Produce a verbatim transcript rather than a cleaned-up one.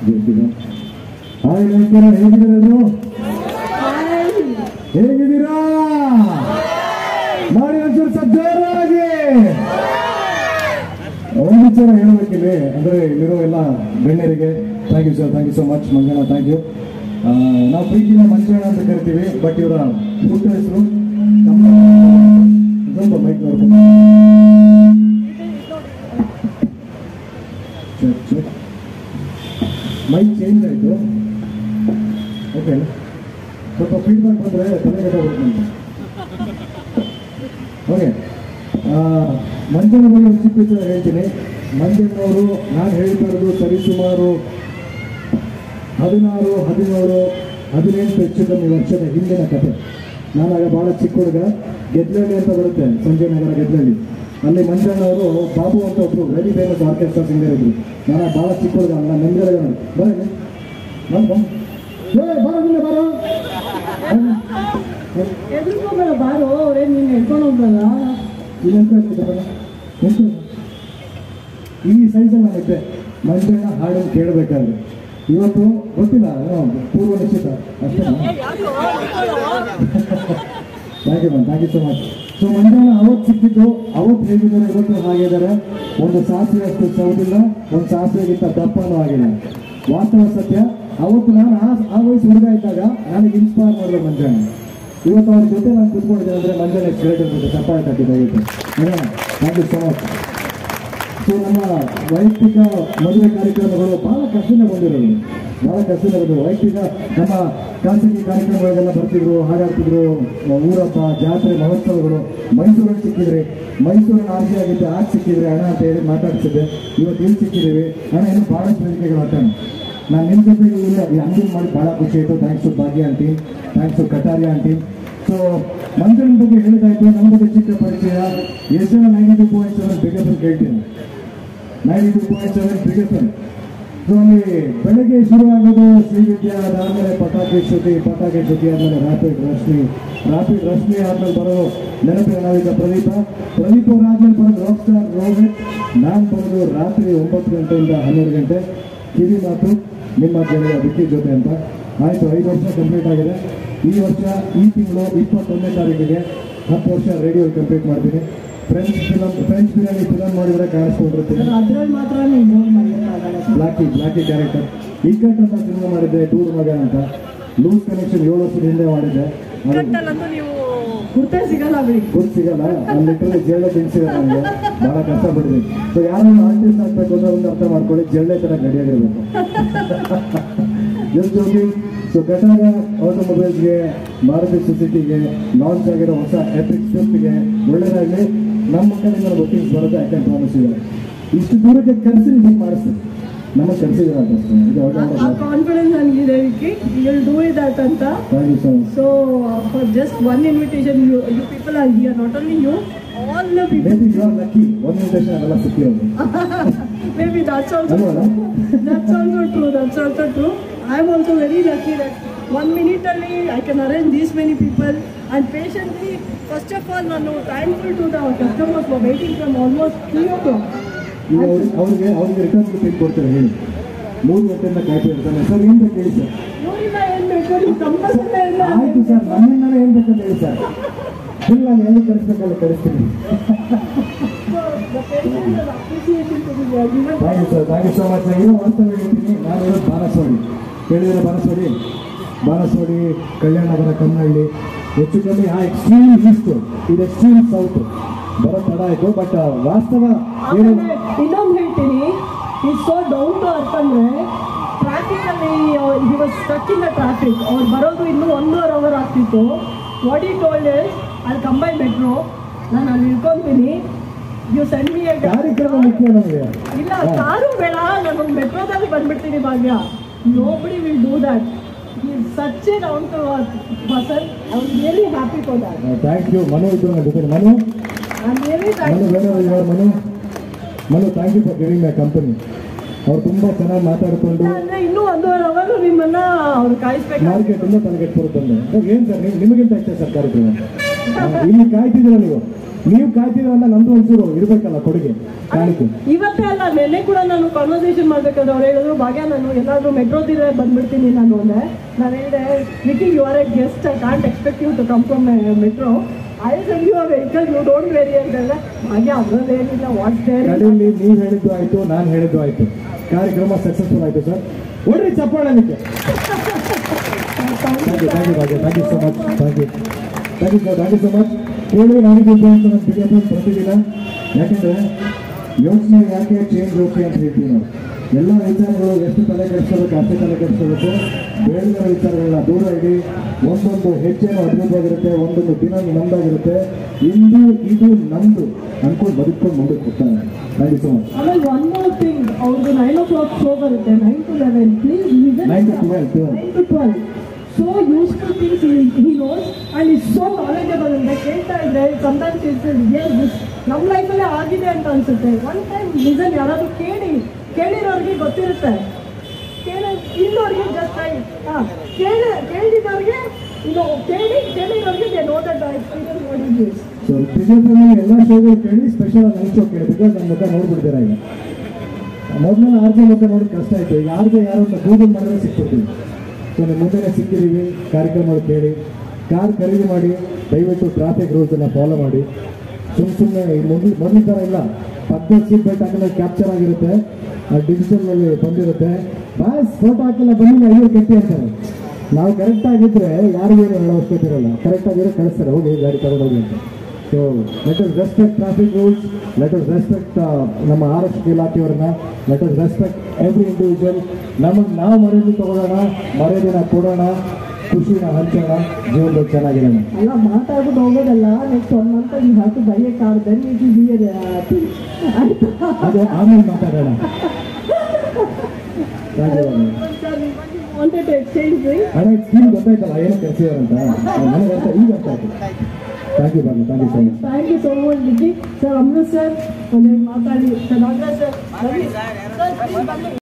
Hi ನಮಸ್ಕಾರ, ಹೇಗಿದ್ದೀರಾ? ಹೇಗಿದ್ದೀರಾ? ಮಾಡಿ ಒಂಚೂರು ಸಜ್ಜೋರಾಗಿ ಒಂದು ವಿಚಾರ ಹೇಳಬೇಕಿದೆ. ಅಂದರೆ ಇಲ್ಲಿರೋ ಎಲ್ಲ ಗಣ್ಯರಿಗೆ thank you sir, thank you so much. Manjanna thank you. ನಾವು ಪ್ರೀತಿನ ಮಂಜಣ್ಣ ಅಂತ ಕರಿತೀವಿ, ಬಟ್ ಇವರ ಹುಟ್ಟು ಹೆಸರು ಸ್ವಲ್ಪ ಮೈಕ್ ನೋಡ್ಕೊಂಡು ಮೈಕ್ ಚೇಂಜ್ ಆಯಿತು. ಓಕೆ, ಸ್ವಲ್ಪ ಫೀಡ್ಬ್ಯಾಕ್ ಬಂದರೆ ತಲೆಗೆಟ್ಟೋಗ್ಬೇಕು ನಮಗೆ. ಓಕೆ, ಮಂಜಣ್ಣ ಬಗ್ಗೆ ಒಂದು ಚಿಕ್ಕ ವಿಚಾರ ಹೇಳ್ತೀನಿ. ಮಂಜಣ್ಣವರು ನಾನು ಹೇಳ್ತಾ ಇರೋದು ಸರಿಸುಮಾರು ಹದಿನಾರು ಹದಿನೇಳು ಹದಿನೆಂಟು ಹೆಚ್ಚು ಕಮ್ಮಿ ವರ್ಷದ ಹಿಂದಿನ ಕಥೆ. ನಾನಾಗ ಭಾಳ ಚಿಕ್ಕ ಹುಡುಗ, ಗೆದ್ಲಳ್ಳಿ ಅಂತ ಬರುತ್ತೆ, ಸಂಜಯ್ ನಗರ ಗೆದ್ಲಳ್ಳಿ. ಅಲ್ಲಿ ಮಂಜಣ್ಣವರು ಬಾಬು ಅಂತ ಒಬ್ಬರು ವೆರಿ ಫೇಮಸ್ ಆರ್ಕೆಸ್ಟ್ರಾ ಸಿಂಗರ್ ಇದ್ರು. ನಾನು ಭಾಳ ಚಿಕ್ಕ ಹುಡುಗ, ನಾನು ನೆಮ್ಮದಿ ಬರೀ ನಾನು ಬರೋದಿಲ್ಲ ಬರೋ ಎದುರ್ಕೋಬೇಡ ಬಾರೋ, ಅವರೇ ನೀನು ಎತ್ಕೊಂಡು ಹೋಗ್ಬಲ್ಲ. ಈ ಸೈಜಲ್ಲಿ ನಾನಿದ್ದೆ ಮಂಜಣ್ಣ ಹಾಡನ್ನು ಕೇಳಬೇಕಾದ್ರೆ. ಇವತ್ತು ಗೊತ್ತಿಲ್ಲ, ಪೂರ್ವ ನಿಶ್ಚಿತ ಅಷ್ಟೇ. Thank you ma'am, thank you so much. So Manjanna ಅವತ್ತು ಸಿಕ್ಕಿದ್ದು, ಅವತ್ತು ಹೇಗಿದ್ದಾರೆ ಇವತ್ತು ಹಾಗಿದ್ದಾರೆ. ಒಂದು ಸಾಸಿವೆ ಅಷ್ಟು ಸೌದಿಲ್ಲ, ಒಂದು ಸಾಸಿವೆಗಿಂತ ದಪ್ಪನೂ ಆಗಿಲ್ಲ. ವಾಸ್ತವ ಸತ್ಯ. ಅವತ್ತು ನಾನು ಆ ಆ ವಯಸ್ಸು ಹುಡುಗ ಇದ್ದಾಗ ನನಗೆ ಇನ್ಸ್ಪೈರ್ ಮಾಡಿದ್ರು ಮಂಜಣ್ಣ. ಇವತ್ತು ಅವ್ರ ಜೊತೆ ನಾನು ಕೂತ್ಕೊಂಡಿದ್ದೇನೆ ಅಂದರೆ ಮಂಜಣ್ಣ ಗ್ರೇಟ್ ಇರ್ಬೋದು. ಚಪ್ಪಾಳೆ ತಟ್ಟಿದ್ದಾಗಿತ್ತು. Thank you so much. So ನಮ್ಮ ವೈಯಕ್ತಿಕ ಮದುವೆ ಕಾರ್ಯಕ್ರಮಗಳು ಭಾಳ ಕಷ್ಟನೇ ಬಂದಿರೋದು, ಭಾಳ ಕಷ್ಟನೇ ಬಂದಿರೋದು. ವೈಯಕ್ತಿಕ ನಮ್ಮ ಖಾಸಗಿ ಕಾರ್ಯಕ್ರಮಗಳಿಗೆಲ್ಲ ಬರ್ತಿದ್ರು, ಹಾಡಾಡ್ತಿದ್ರು. ಊರಪ್ಪ, ಜಾತ್ರೆ, ಮಹೋತ್ಸವಗಳು ಮೈಸೂರಲ್ಲಿ ಸಿಕ್ಕಿದ್ರಿ. ಮೈಸೂರಿನ ಆರ್ಜಿ ಆಗಿದ್ದೆ, ಆಗ ಸಿಕ್ಕಿದ್ರಿ ಅಣ್ಣ ಅಂತ ಹೇಳಿ ಮಾತಾಡ್ತಿದ್ದೆ. ಇವತ್ತು ಇಲ್ಲಿ ಸಿಕ್ಕಿದ್ದೀವಿ ಅಣ್ಣ. ಇನ್ನೂ ಭಾಳಷ್ಟು ವೇದಿಕೆಗಳು ಅಣ್ಣ. ನಾನು ನಿಮ್ಮ ಜೊತೆಗೆ ಇಲ್ಲ ಈ ಅಂಗಡಿ ಮಾಡಿ ಭಾಳ ಖುಷಿ ಆಯಿತು. Thanks to Bhagya aunty, thanks to Kataria aunty. So Manjanna ಬಗ್ಗೆ ಹೇಳಿದಾಯ್ತು. ನಮ್ಮ ಬಗ್ಗೆ ಚಿಕ್ಕ ಪರಿಚಯ. ಎಷ್ಟು ಜನ ninety two point seven Big FM ಕೇಳ್ತೀನಿ? Ninety two point seven Big FM. So ಅಲ್ಲಿ ಬೆಳಗ್ಗೆ ಶುರುವಾಗೋದು ಶ್ರೀವಿದ್ಯಾ, ಅದಾದಮೇಲೆ ಪಟಾಕಿ ಶ್ರುತಿ, ಪಟಾಕಿ ಶ್ರುತಿ ಆದಮೇಲೆ ರಾಪಿಡ್ ರಶ್ಮಿ, ರಾಪಿಡ್ ರಶ್ಮಿ ಆದಮೇಲೆ ಬರೋದು ನೆನಪಿನ ನಾವಿಕ ಪ್ರದೀಪ, ಪ್ರದೀಪ್ ಅವ್ರು ಆದ್ಮೇಲೆ ಬರೋದು ರಾಕ್ ಸ್ಟಾರ್ ರೋಹಿತ್. ನಾನು ಬರೋದು ರಾತ್ರಿ ಒಂಬತ್ತು ಗಂಟೆಯಿಂದ ಹನ್ನೆರಡು ಗಂಟೆ ಕಿವಿ ಮಾತು ನಿಮ್ಮ ಗೆಳೆಯ ವಿಕ್ಕಿ ಜೊತೆ ಅಂತ. ಆಯಿತು, ಐದು ವರ್ಷ ಕಂಪ್ಲೀಟ್ ಆಗಿದೆ. ಈ ವರ್ಷ ಈ ತಿಂಗಳು ಇಪ್ಪತ್ತೊಂದನೇ ತಾರೀಕಿಗೆ ಹತ್ತು ವರ್ಷ ರೇಡಿಯೋ ಕಂಪ್ಲೀಟ್ ಮಾಡ್ತೀನಿ. French film, French biryani film ಮಾಡಿದರೆ ಕಾಣಿಸ್ಕೊಂಡಿರ್ತೀನಿ. ಬ್ಲಾಕಿ ಬ್ಲಾಕಿ ಕ್ಯಾರೆಕ್ಟರ್. ಇಕ್ಕಟ್ ಅಂತ ಸಿನಿಮಾ ಮಾಡಿದ್ದೆ, ಟೂರ್ ಮಗ ಅಂತ. ಲೂಸ್ ಕನೆಕ್ಷನ್ ಏಳು ವರ್ಷದ ಹಿಂದೆ ಮಾಡಿದ್ದೆ. ಗುರ್ತೆ ಸಿಗಲ್ಲ, ಗುರ್ತು ಸಿಗಲ್ಲ. ಅಲ್ಲಿ ಲಿಟ್ರಲಿ ಜೇಳೆ ತಿನ್ಸಿಲ್ಲ ನನಗೆ, ಭಾಳ ಕಷ್ಟಪಟ್ಟಿದ್ದೀನಿ. ಸೊ ಯಾರು ಆರ್ಟಿಸ್ಟ್ ಆಗಬೇಕು ಅಂದ್ರೆ ಒಂದು ಅರ್ಥ ಮಾಡ್ಕೊಳ್ಳಿ, ಜೇಳೆ ಥರ ಗಡಿಯಾಗಿರ್ಬೇಕು. Just joking. ಸೊ ಕಟಾಗ ಆಟೋಮೊಬೈಲ್ಸ್ಗೆ, ಮಾರುತಿ ಸುಜುಕಿಗೆ ಲಾಂಚ್ ಆಗಿರೋ ಹೊಸ ಎಪಿಕ್ ಸ್ವಿಫ್ಟ್ಗೆ ಒಳ್ಳೆಯದಾಗಲಿ. ನಮ್ಮ ಕಡೆಯಿಂದ ಬುಕ್ಕಿಂಗ್ಸ್ ಬರುತ್ತೆ, ಐ ಕ್ಯಾನ್ ಪ್ರಾಮಿಸ್ ಯು. ಇಷ್ಟು ದೂರಕ್ಕೆ ಕರೆಸಿ ನಿಮಗೆ ಮಾಡಿಸ್ತೀನಿ. ನಮಗೆ ಕರೆಸಿದ್ರೆ ಕಾನ್ಫಿಡೆನ್ಸ್ ನನಗಿದೆ Vicky, you will do it that ಅಂತ. Thank you so much. So for just one invitation you you people are here, not only you, all the people. Maybe you are lucky. One invitation ಆಗಲ್ಲ ಸಿಕ್ಕಿರೋದು. Maybe that's also that's also true. That's also true. I am also very lucky that one minute only I can arrange these many people and patiently. First of all, ನಾನು thankful to the customers for waiting from almost three o'clock. ಈಗ ಅವ್ರಿಗೆ ಅವ್ರಿಗೆ return ticket ಕೊಡ್ತಾರೆ ಹೇಳಿ. ಮೂರು ಗಂಟೆಯಿಂದ ಕಾಯ್ತಾ ಇರ್ತಾನೆ. ಸರ್ ಏನು ಬೇಕು ಹೇಳಿ ಸರ್. ನೋಡಿಲ್ಲ ಏನು ಬೇಕು ನೀವು ಕಂಪಲ್ಸರಿ ಇಲ್ಲ. ಆಯಿತು ಸರ್, ನನ್ನಿಂದಾನೆ ಏನು ಬೇಕಂತ ಹೇಳಿ ಸರ್. ಇಲ್ಲ ನಾನು ಎಲ್ಲಿ ಕಳಿಸ್ಬೇಕಲ್ಲ ಕಳಿಸ್ತೀನಿ. Thank you sir, thank you so much. ಏನು ವಾಸ್ತವ ಹೇಳ್ತೀನಿ, ನಾನು ಇರೋದು ಬಾನಸವಾಡಿ. ಕೇಳಿದರೆ ಬಾನಸವಾಡಿ, ಬಾನಸವಾಡಿ, ಕಲ್ಯಾಣ ನಗರ, ಕನ್ನಳ್ಳಿ, ಹೆಚ್ಚು ಕಮ್ಮಿ ಆ ಎಕ್ಸ್ಟ್ರೀಮ್ ಈಸ್ಟು, ಇದು ಎಕ್ಸ್ಟ್ರೀಮ್ ಸೌತ್ ಬರೋ ತಡ ಆಯಿತು. ಬಟ್ ವಾಸ್ತವ ಏನು ಇನ್ನೊಂದು ಹೇಳ್ತೀನಿ, ಈ ಸೋ ಡೌನ್ ಟು ಅರ್ತ್ ಅಂದರೆ ಟ್ರಾಫಿಕಲ್ಲಿ he was stuck in the traffic. ಅವ್ರು ಬರೋದು ಇನ್ನೂ ಒಂದೂವರೆ ಅವರ್ ಆಗ್ತಿತ್ತು. ವಾಟ್ ಈ ಟೋಲ್ಡ್ ಇಸ್ ಅಲ್ಲಿ ಕಂಬೈ ಮೆಟ್ರೋ, ನಾನು ಅಲ್ಲಿ ಇಳ್ಕೊತೀನಿ, ಯು ಸೆಂಡ್ ಮಿ ಎ ಕಾರ್ಯಕ್ರಮ ಮುಖ್ಯ ನಮಗೆ. ಇಲ್ಲ ಕಾರು ಬೇಡ, ನಾನು ಮೆಟ್ರೋದಲ್ಲಿ ಬಂದ್ಬಿಡ್ತೀನಿ Bhagya. Nobody will do that. He is such a down to earth person. I am really happy for that. Uh, thank you. Manu is doing a good Manu. I am really thankful. Manu, wherever you are, Manu. Manu, thank you for giving my company. ಅವ್ರು ತುಂಬ ಚೆನ್ನಾಗಿ ಮಾತಾಡ್ಕೊಂಡು ಅಂದರೆ ಇನ್ನೂ ಒಂದೂವರೆ ಅವರು ನಿಮ್ಮನ್ನ ಅವ್ರು ಕಾಯಿಸ್ಬೇಕು. ಮಾರ್ಕೆಟಿಂದ ತಲೆಗೆಟ್ಟು ಬಂದೆ. ಏನು ಸರ್, ನೀವು ನಿಮಗಿಂತ ಇಷ್ಟ ಸರ್ ಕಾರ್ಯಕ್ರಮ. ಇಲ್ಲಿ ಕಾಯ್ತಿದ್ದೀರ ನೀವು. ನೀವು ಕಾಯ್ತಿದ್ರಲ್ಲ ನಮ್ದು ಒಂಚೂರು ಇರ್ಬೇಕಲ್ಲ ಕೊಡುಗೆ ಕಾಣಿಕೆ. ಇವತ್ತೇ ಅಲ್ಲ, ನೆನ್ನೆ ಕೂಡ ನಾನು ಕಾನ್ವರ್ಸೇಷನ್ ಮಾಡ್ಬೇಕಾದ್ರೆ ಅವ್ರು ಹೇಳಿದ್ರು, ಭಾಗ್ಯ ನಾನು ಎಲ್ಲಾದ್ರೂ ಮೆಟ್ರೋದಿದ್ರೆ ಬಂದ್ಬಿಡ್ತೀನಿ ನಾನು ಅಂದೆ. ನಾನು ಹೇಳಿದೆ, Vicky you are a guest, I can't expect you to come from metro, I send you a vehicle, you don't worry ಅಂತ ಹೇಳಿದೆ. ಭಾಗ್ಯ ಅದ್ರಲ್ಲಿ ಏನಿಲ್ಲ, ವಾಟ್ಸ್ ದೇರ್. ಕಡೆಯಲ್ಲಿ ನೀವು ಹೇಳಿದ್ದು ಆಯ್ತು, ನಾನು ಹೇಳಿದ್ದು ಆಯ್ತು, ಕಾರ್ಯಕ್ರಮ ಸಕ್ಸಸ್ಫುಲ್ ಆಯ್ತು ಸರ್. ಒಳ್ಳೆ ಚಪ್ಪಾಳಕ್ಕೆ. Thank you thank you Bhagya, thank you so much, thank you thank you sir, thank you so much. ಕೇಳಿ ನನಗೆ ಅಂತ ನಾನು ಬಿಡಿಯೋದು ಪ್ರತಿದಿನ. ಯಾಕೆಂದರೆ ಯೋಚನೆ ಯಾಕೆ ಚೇಂಜ್ ಓಕೆ ಅಂತ ಹೇಳ್ತೀವಿ ನಾವು. ಎಲ್ಲ ವಿಚಾರಗಳು ಎಷ್ಟು ತಲೆ ಕೆಡಿಸ್ಕೋಬೇಕು ಅಷ್ಟೇ ತಲೆ ಕೆಡಿಸ್ಕೋಬೇಕು. ಬೇಡದ ವಿಚಾರಗಳನ್ನ ದೂರ ಇಡಿ. ಒಂದೊಂದು ಹೆಜ್ಜೆನೂ ಅದ್ಭುತವಾಗಿರುತ್ತೆ, ಒಂದೊಂದು ದಿನ ನಮ್ದಾಗಿರುತ್ತೆ. ಇಂದು ಇದು ನಮ್ದು ಅನ್ಕೊಂಡು ಬದುಕೊಂಡು ಮುಂದಕ್ಕೆ ಹೋಗ್ತಾನೆ. Thank you so much. ಆಮೇಲೆ ಒನ್ ಮೋರ್ ಥಿಂಗ್, ಅವ್ರದ್ದು ನೈನ್ ಓ ಕ್ಲಾಕ್ ಶೋ ಬರುತ್ತೆ, nine to eleven, please nine to twelve nine to twelve. So useful things he, he knows and is so knowledgeable ಅಂತ ಕೇಳ್ತಾ ಇದ್ರೆ sometimes it's yes this ನಮ್ಮ ಲೈಫಲ್ಲೇ ಆಗಿದೆ ಅಂತ ಅನ್ಸುತ್ತೆ. One time listen, ಯಾರಾದ್ರೂ ಕೇಳಿ, ಕೇಳಿರೋರಿಗೆ ಗೊತ್ತಿರುತ್ತೆ, ಕೇಳ ಇಲ್ಲೋರಿಗೆ ಜಸ್ಟ್ ಹಾಂ ಕೇಳಿ ಕೇಳಿದವ್ರಿಗೆ ಇದು ಕೇಳಿ ಕೇಳಿರೋರಿಗೆ they know that experience what it is. So ಟಿಕೆಟ್ನಲ್ಲಿ ಎಲ್ಲ ಶೋಗಳು ಕೇಳಿ, ಸ್ಪೆಷಲ್ ನನ್ನ ಶೋ ಕೇಳಿ, ಬಿಕಾಸ್ ನನ್ನ ಮುಖ ನೋಡ್ಬಿಡ್ತೀರಾ ಈಗ. ಮೊದಲೆಲ್ಲ ಆರ್ ಜೆ ಮುಖ ನೋಡೋದು ಕಷ್ಟ ಆಯಿತು, ಈಗ ಆರ್ ಜೆ ಯಾರು ಗೂಗಲ್ ಮಾಡಿದ್ರೆ ಸಿಕ್ಬಿಡ್ತೀವಿ. ಸೊ ನಿಮ್ಮ ಮುಂದೆ ಸಿಕ್ಕಿದ್ದೀವಿ, ಕಾರ್ಯಕ್ರಮಗಳು ಕೇಳಿ, ಕಾರ್ ಖರೀದಿ ಮಾಡಿ, ದಯವಿಟ್ಟು ಟ್ರಾಫಿಕ್ ರೂಲ್ಸನ್ನು ಫಾಲೋ ಮಾಡಿ. ಸುಮ್ಮ ಸುಮ್ಮನೆ ಮೊದಲು ಮೊದಲ ಥರ ಇಲ್ಲ, ಪಕ್ಕದ ಸೀಟ್ ಬೆಲ್ಟ್ ಹಾಕಿದ್ರೆ ಕ್ಯಾಪ್ಚರ್ ಆಗಿರುತ್ತೆ, ಡಿಜಿಟಲ್ನಲ್ಲಿ ಬಂದಿರುತ್ತೆ. ಬಾಸ್ ಫೋಟೋ ಹಾಕಿಲ್ಲ ಬಂದಿಲ್ಲ ಐವತ್ತು ಗಂಟೆ ಅಂತಾರೆ. ನಾವು ಕರೆಕ್ಟಾಗಿದ್ದರೆ ಯಾರಿಗೂ ಹೇಳೋ ಅವಶ್ಯಕತೆ ಇರೋಲ್ಲ, ಕರೆಕ್ಟಾಗಿರೋ ಕಳಿಸ್ತಾರೆ, ಹೋಗಿ ಗಾಡಿ ತಗೊಂಡೋಗಿ ಅಂತ. So let us respect traffic rules, let us respect ನಮ್ಮ ಆರಕ್ಷಕ ಇಲಾಖೆಯವ್ರನ್ನ, let us respect every individual. ನಮಗೆ ನಾವು ಮರ್ಯಾದೆ ತಗೊಳ್ಳೋಣ, ಮರ್ಯಾದೆನ ಕೊಡೋಣ, ಖುಷಿನ ಹಂಚೋಣ, ಜೀವನದಲ್ಲಿ ಚೆನ್ನಾಗಿರೋಣ. ಅಲ್ಲ ಮಾತಾಡ್ಬಿಟ್ಟು ಹೋಗೋದಲ್ಲ, next one month you have to buy a car, then it will be a ಅದು ಆಮೇಲೆ ಮಾತಾಡೋಣ. wanted to exchange ಅಣ್ಣ ಸ್ಕೀಮ್ ಗೊತ್ತಾಯ್ತಲ್ಲ ಏನು ಕಳಿಸಿದಾರೆ ಅಂತ ನನಗೆ ಅರ್ಥ ಈಗ ಅರ್ಥ ಆಯ್ತು. Thank you Babu, thank you so much. Thank you so much Vicky sir. Amrit sir ಒಂದೇ ಮಾತಾಡಿ ಸರ್, ನಾಗರಾಜ್ ಸರ್,